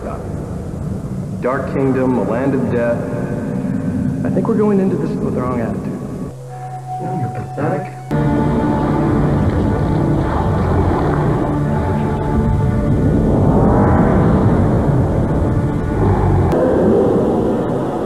Prescott. Dark Kingdom, a land of death. I think we're going into this with the wrong attitude. You're pathetic.